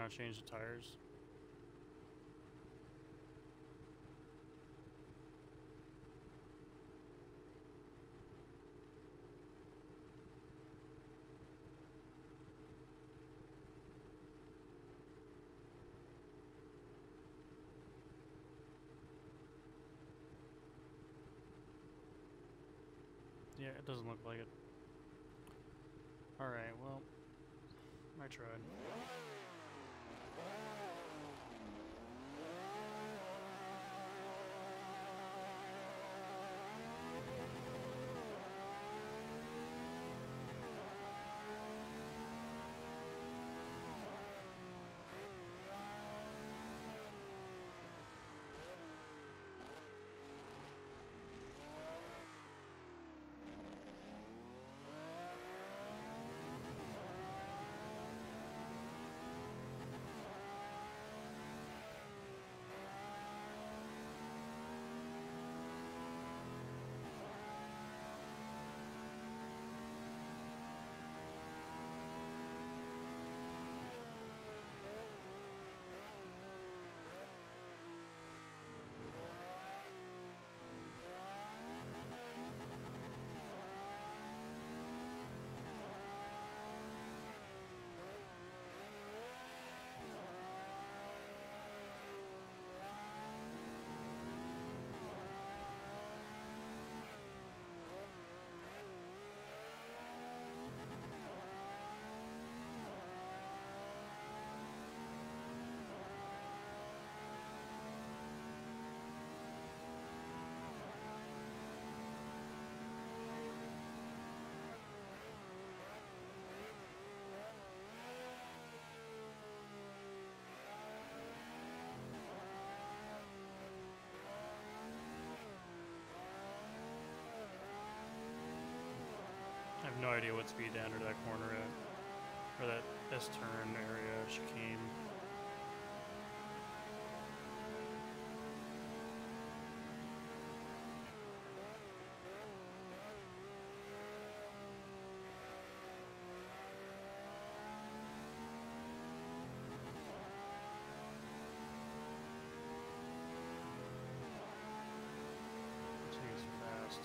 not change the tires? Yeah, it doesn't look like it. Alright, well, I tried. I have no idea what speed to enter that corner at, or that S-turn area chicane. This thing is fast.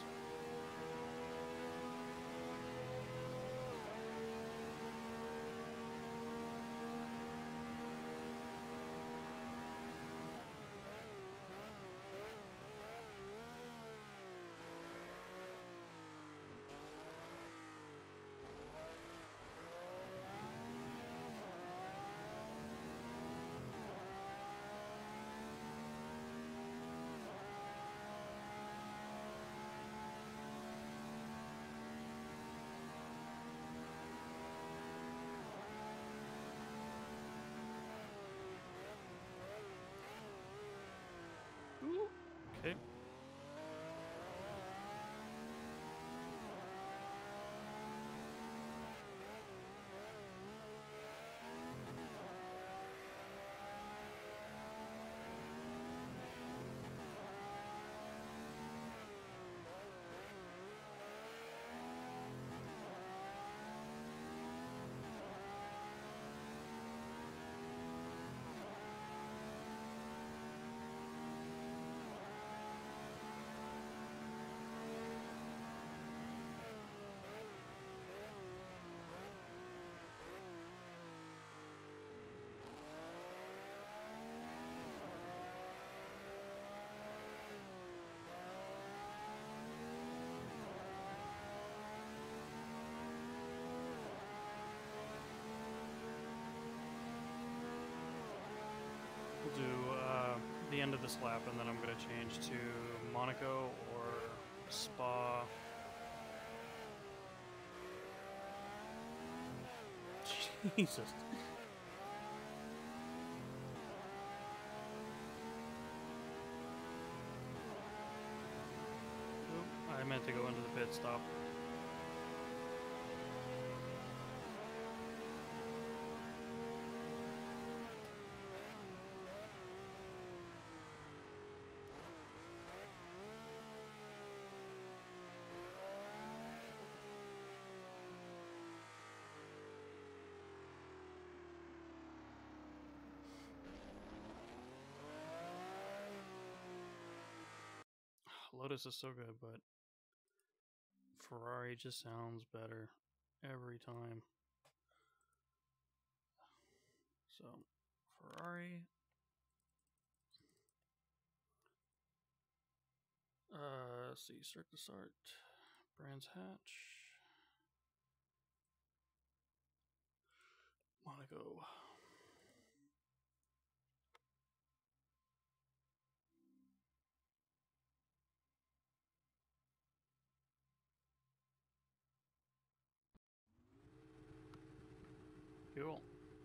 Ooh, okay. We'll do the end of this lap, and then I'm going to change to Monaco or Spa. Jesus. Oop, I meant to go into the pit stop. Lotus is so good, but Ferrari just sounds better every time. So, Ferrari. Let's see, start to start. Brands Hatch. Monaco. Cool.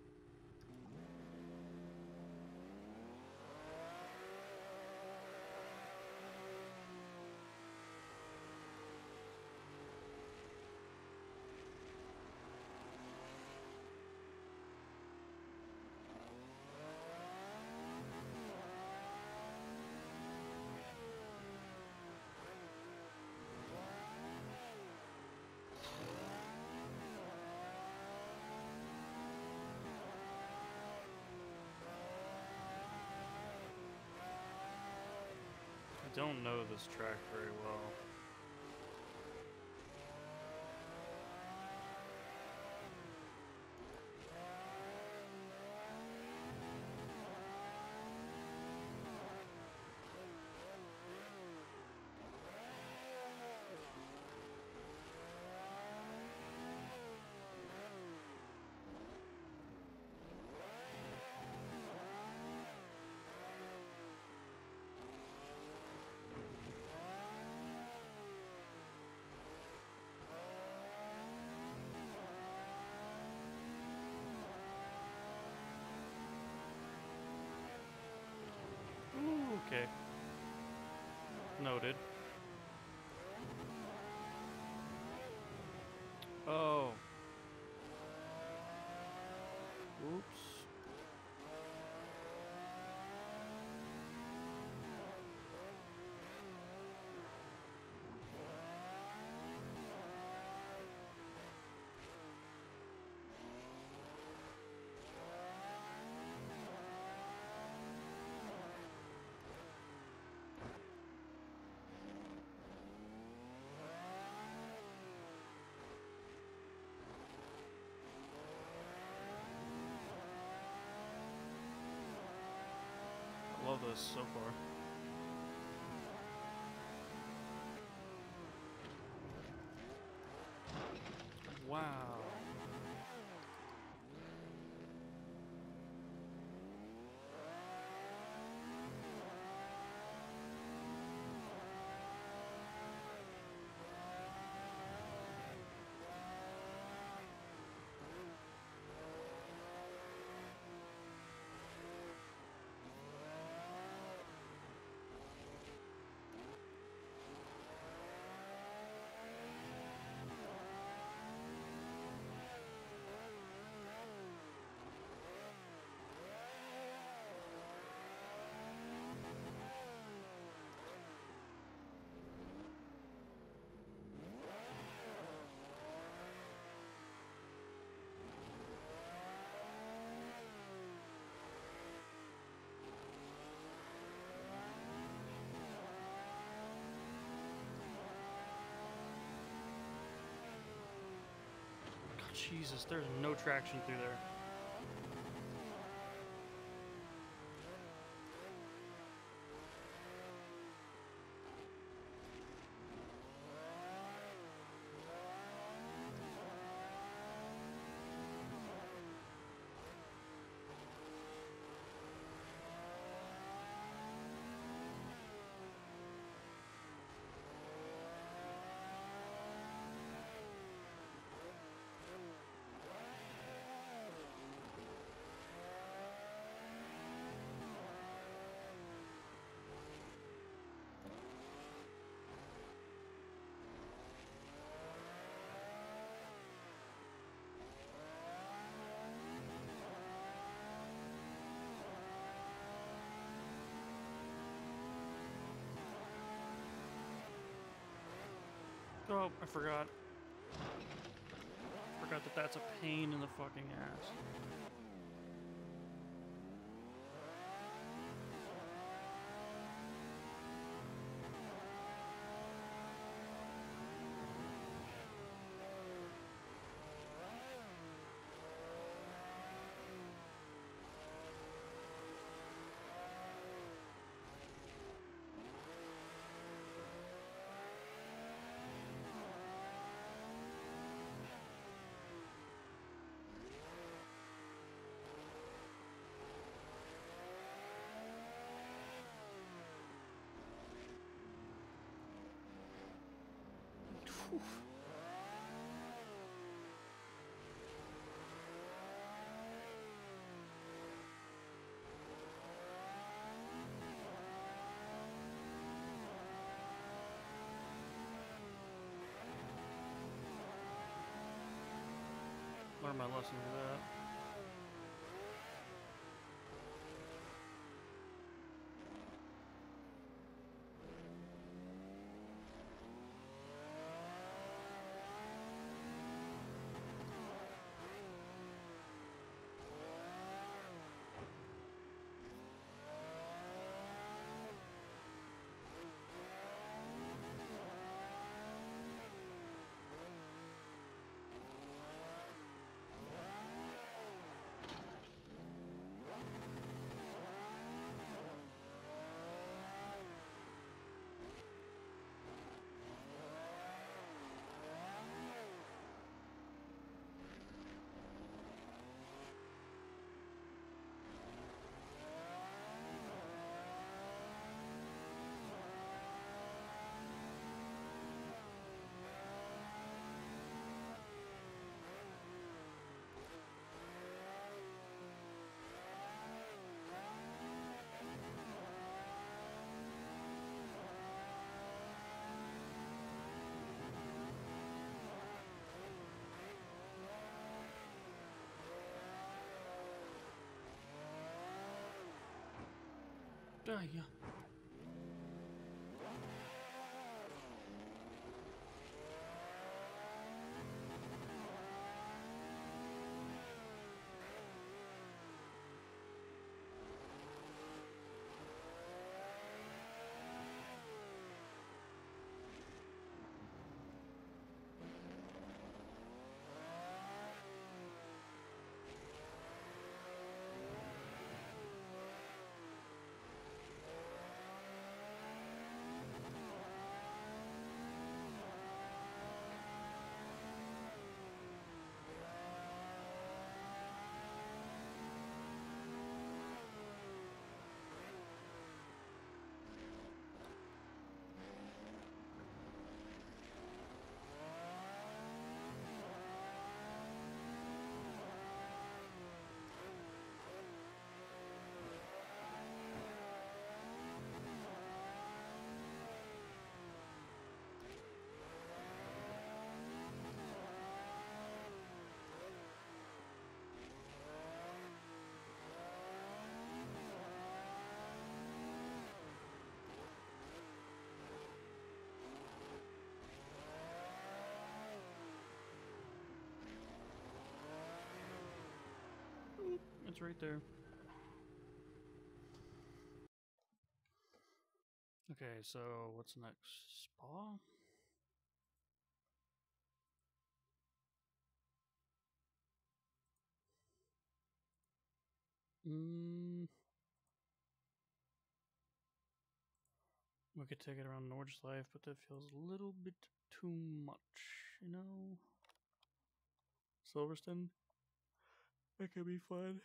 I don't know this track very well. Ooh, okay. Noted. Oh. Oops. I love this so far. Wow. God, Jesus, there's no traction through there. Oh, I forgot. Forgot that that's a pain in the fucking ass. Learn my lesson with that. Yeah. It's right there. Okay, so what's next? Spa? We could take it around Nordschleife, but that feels a little bit too much, you know? Silverstone? That could be fun.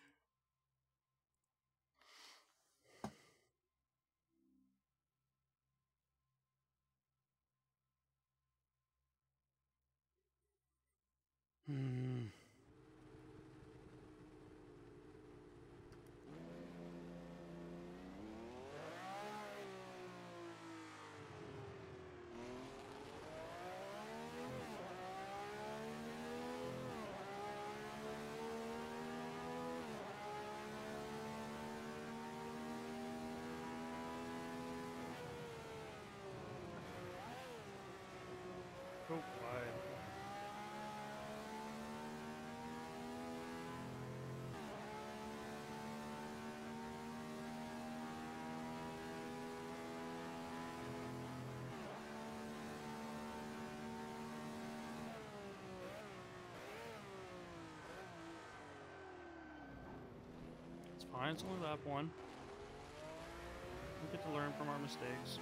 Oh, wide. It's fine, it's only lap one. We get to learn from our mistakes.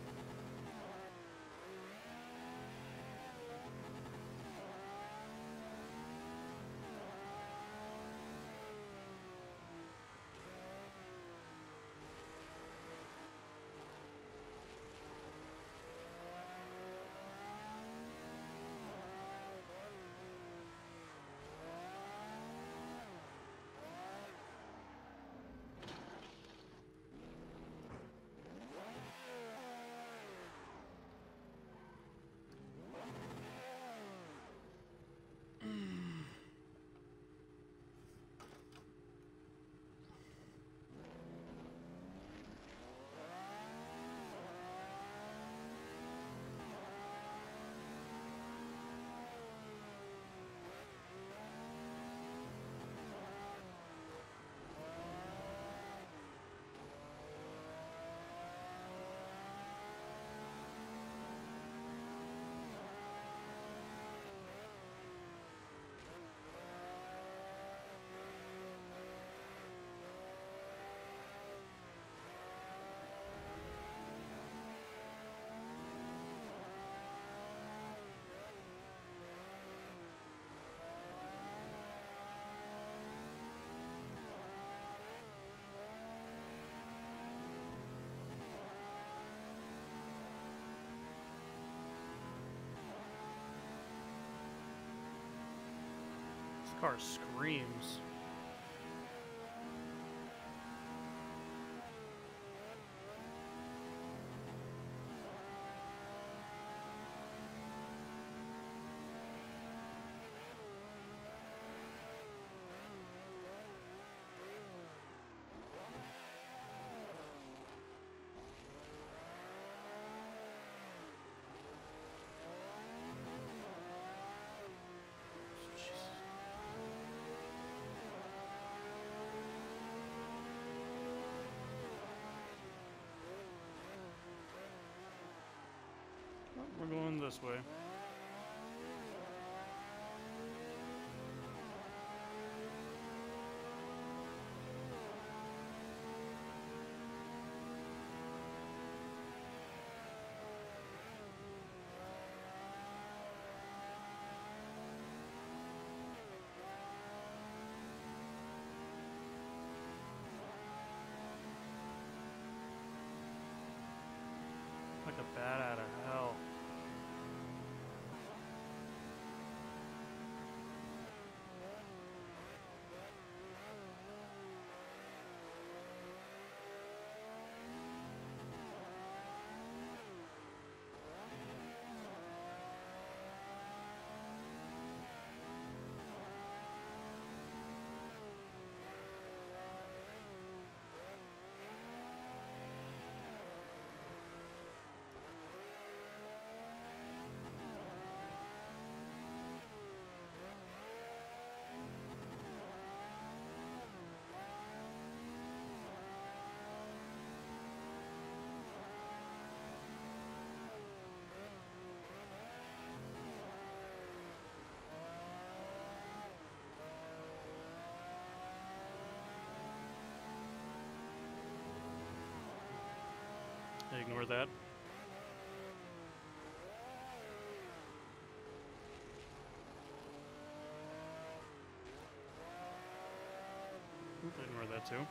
Car screams. Oh, we're going this way. Like a bat out of hell. Ignore that. Ignore that too.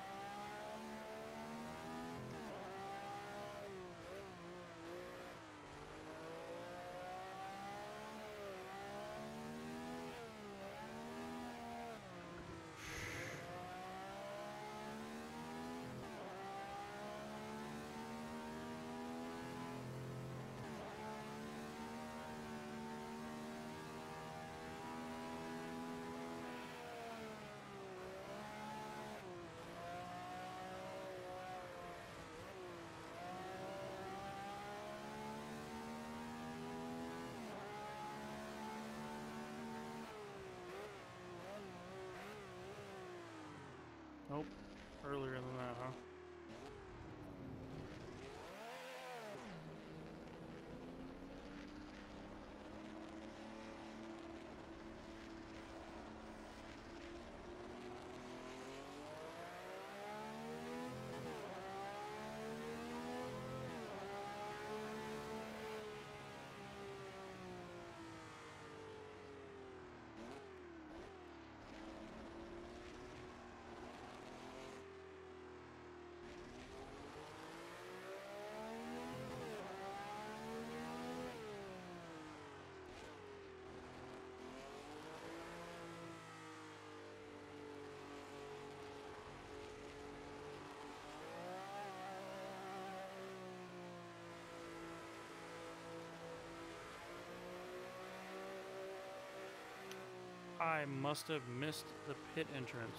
Nope. Earlier than that, huh? I must have missed the pit entrance.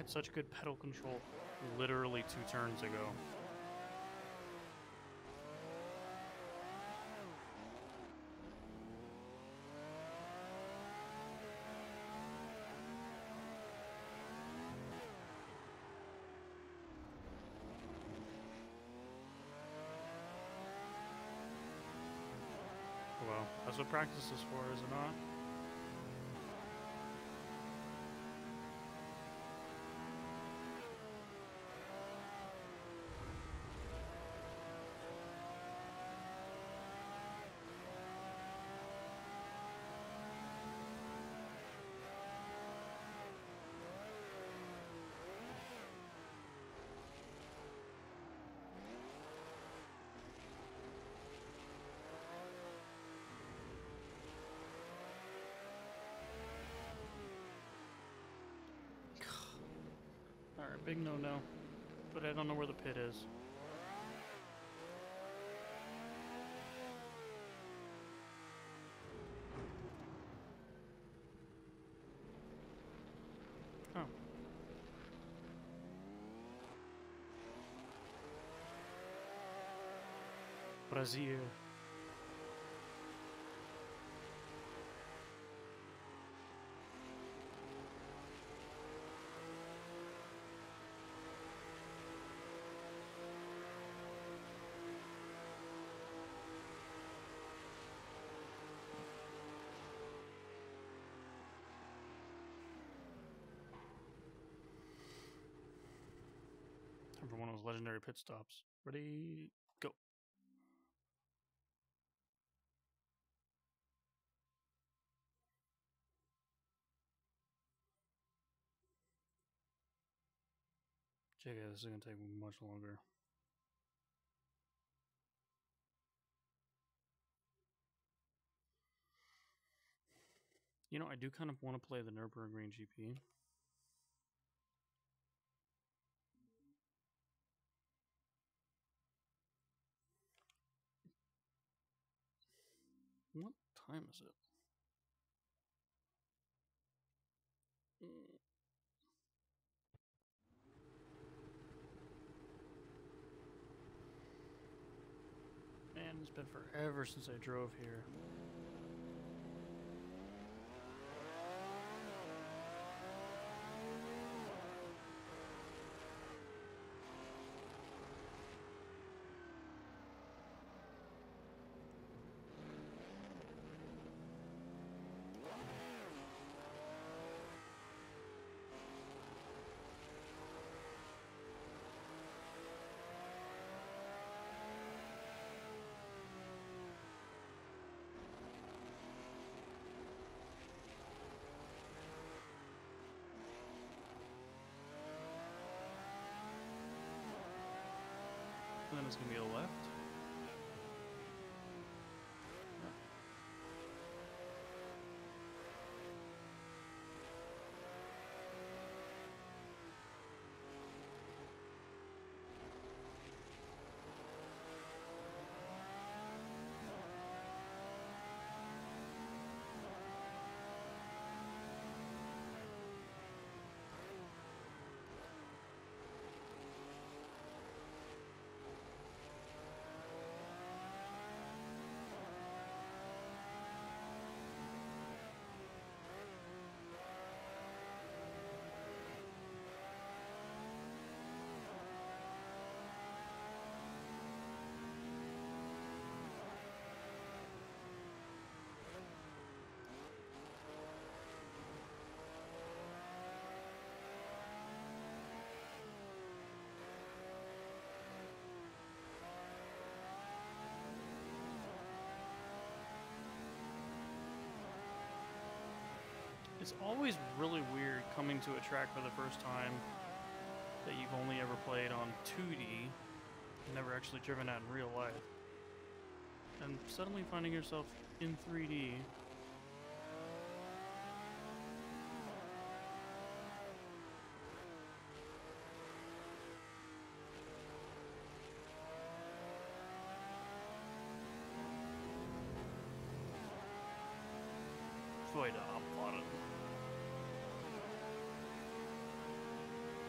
had such good pedal control literally 2 turns ago. Well, that's what practice is for, is it not? Alright, big no-no. But I don't know where the pit is. Oh. Brazil. Time for one of those legendary pit stops. Ready, go. JK, this is gonna take much longer. You know, I do kind of want to play the Nürburgring GP. What time is it? Man, it's been forever since I drove here. And then it's gonna be a left. It's always really weird coming to a track for the first time that you've only ever played on 2D, never actually driven at in real life, and suddenly finding yourself in 3D. Får jag det abfahren.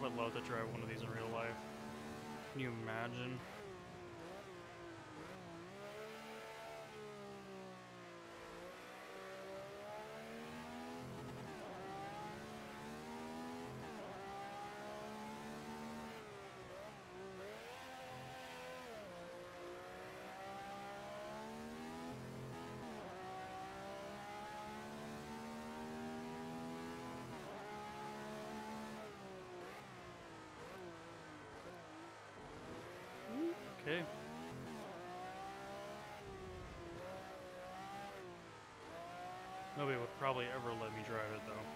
I would love to drive one of these in real life. Can you imagine? Okay. Nobody would probably ever let me drive it, though.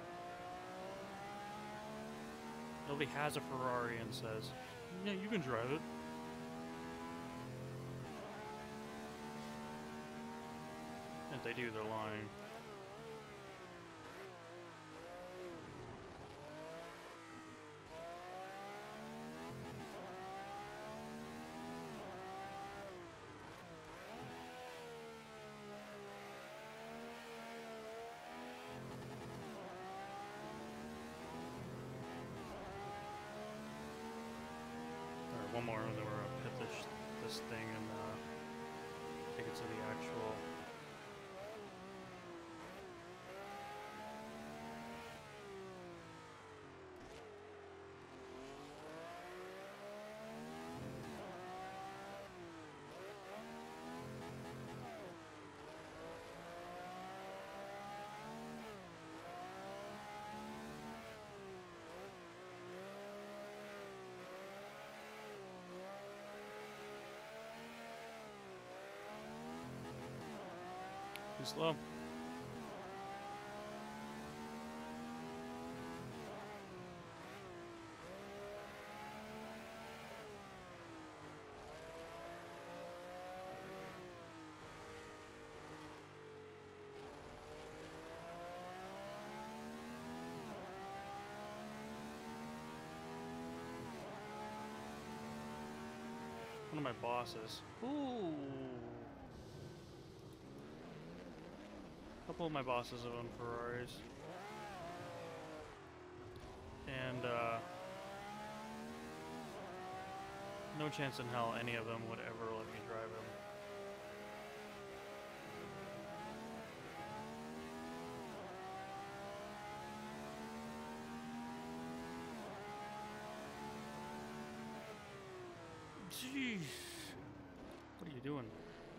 Nobody has a Ferrari and says, yeah, you can drive it. If they do, they're lying. Alright, one more, and then we're gonna pit this thing and take it to the actual. Too slow. One of my bosses. Ooh. A couple of my bosses have owned Ferraris. And, no chance in hell any of them would ever let me drive them. Jeez. What are you doing?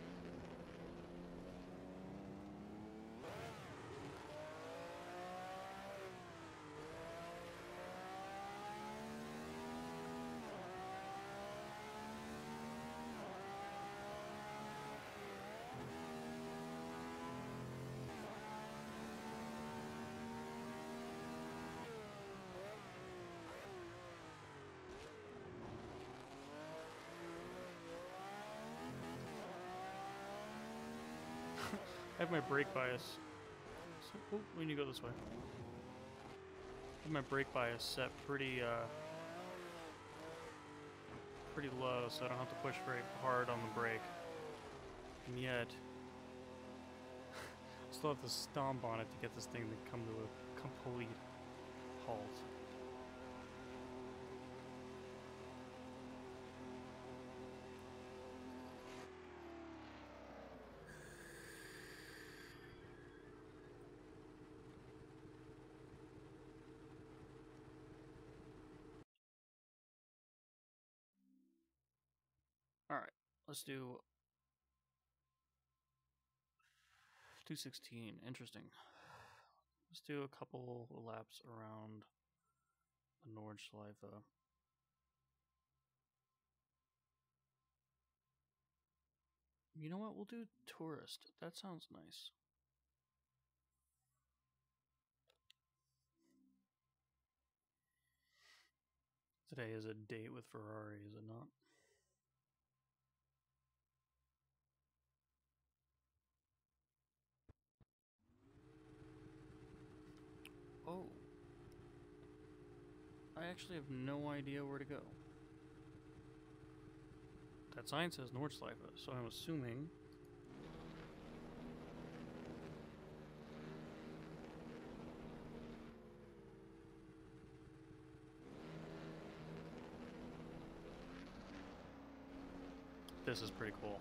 I have my brake bias. So, oh, we need to go this way. I have my brake bias set pretty low, so I don't have to push very hard on the brake. And yet, I still have to stomp on it to get this thing to come to a complete halt. Alright, let's do 216. Interesting. Let's do a couple laps around the Nordschleife. You know what? We'll do tourist. That sounds nice. Today is a date with Ferrari, is it not? Oh. I actually have no idea where to go. That sign says Nordschleife, so I'm assuming... this is pretty cool.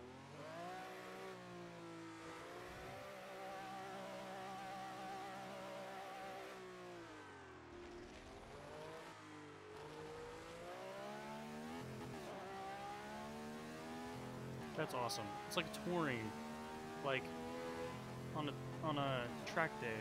That's awesome. It's like touring, like on a track day.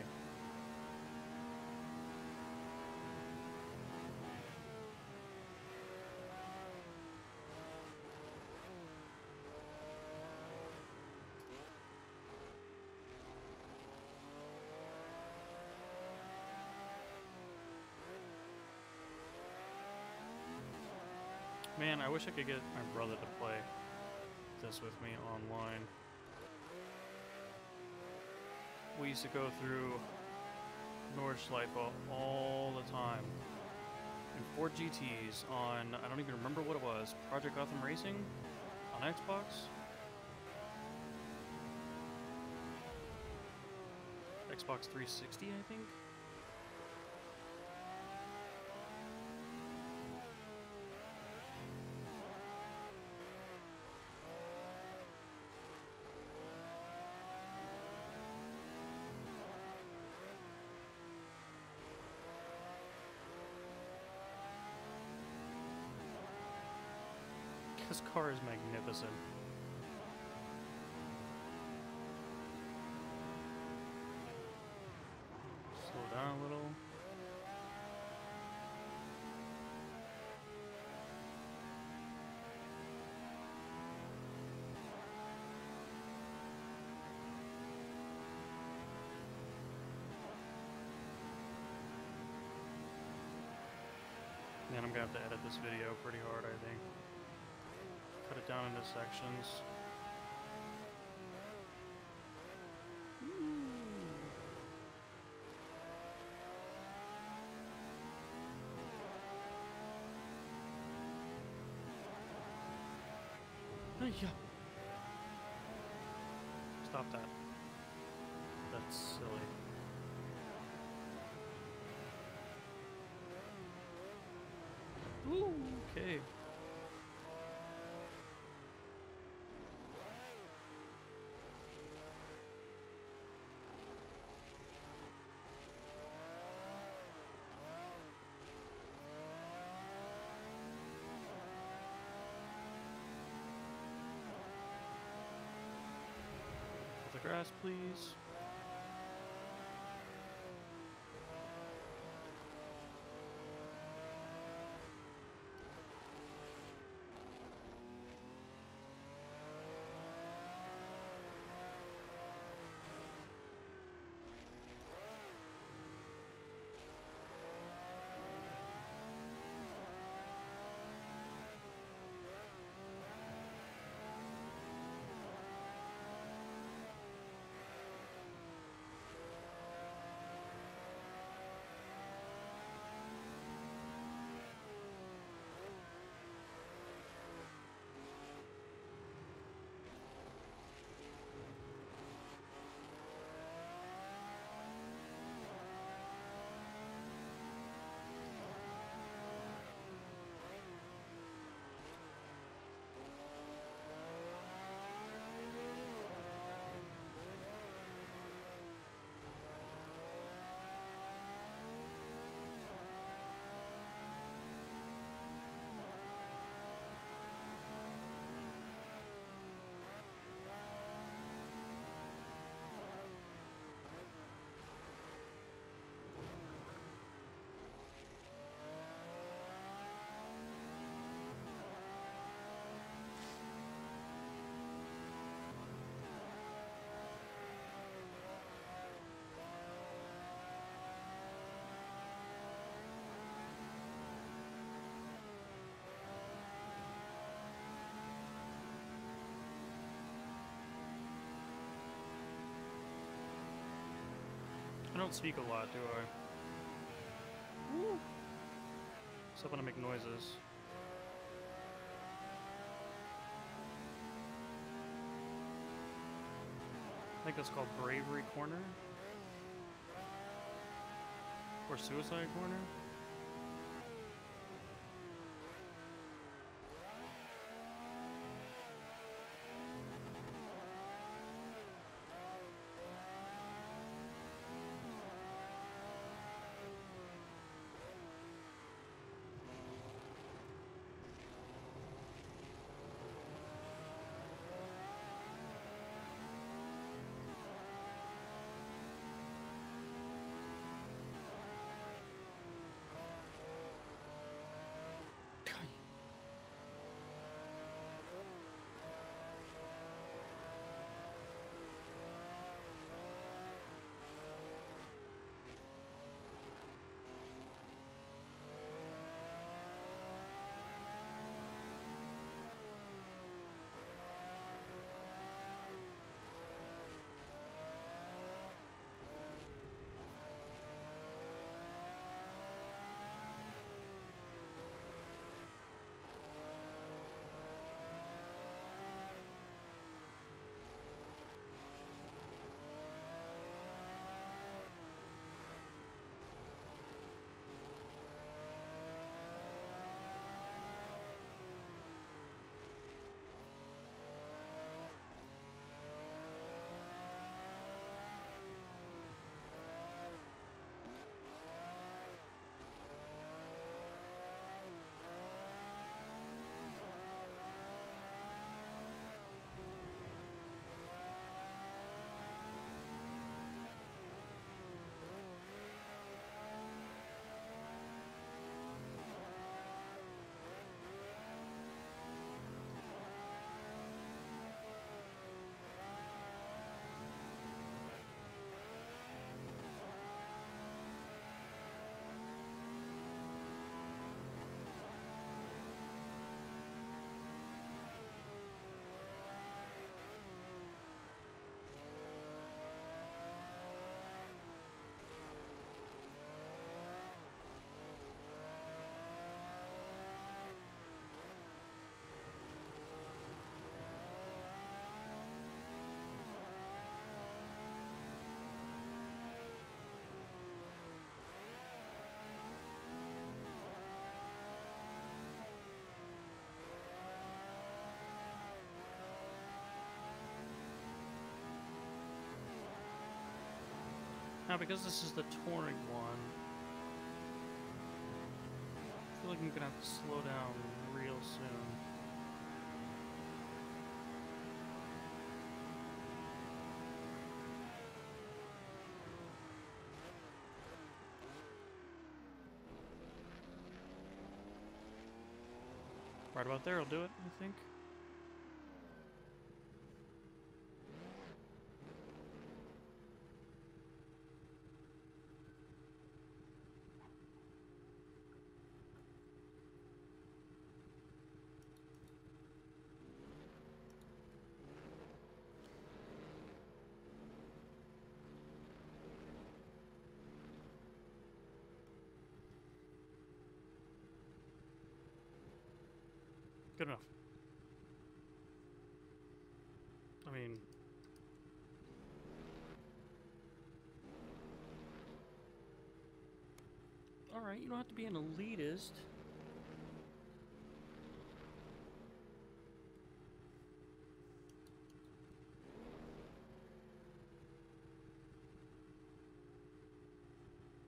Man, I wish I could get my brother to play this with me online. We used to go through Nordschleife all the time. And Ford GTs on, I don't even remember what it was, Project Gotham Racing on Xbox? Xbox 360, I think? This car is magnificent. Slow down a little. Man, I'm gonna have to edit this video pretty hard, I think. Cut it down into sections. Yeah. Stop that. That's silly. Ooh, okay. The grass, please. I don't speak a lot, do I? Woo. Except when I make noises. I think that's called Bravery Corner. Or Suicide Corner. Now, because this is the touring one, I feel like I'm gonna have to slow down real soon. Right about there will do it, I think. Good enough. I mean... Alright, you don't have to be an elitist.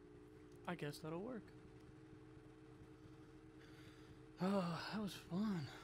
I guess that'll work. Oh, that was fun.